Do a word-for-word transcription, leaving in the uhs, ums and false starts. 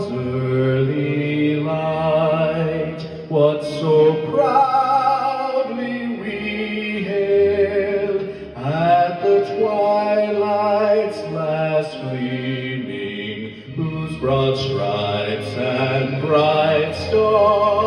early light, what so proudly we hailed at the twilight's last gleaming, whose broad stripes and bright stars